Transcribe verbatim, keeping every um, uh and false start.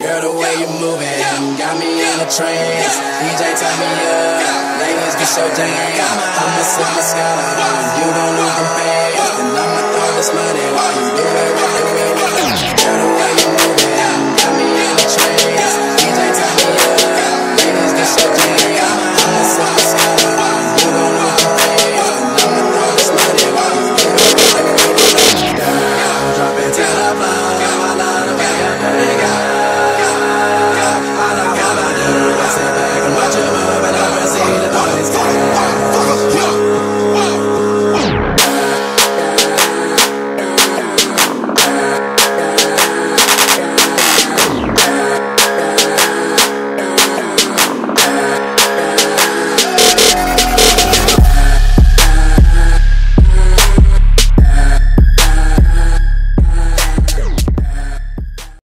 Girl, the way you moving got me in a trance. D J, turn me up, ladies get your jam. I'ma sip my Scotty, you gon' lose them fast, and I'ma throw this money while you do it really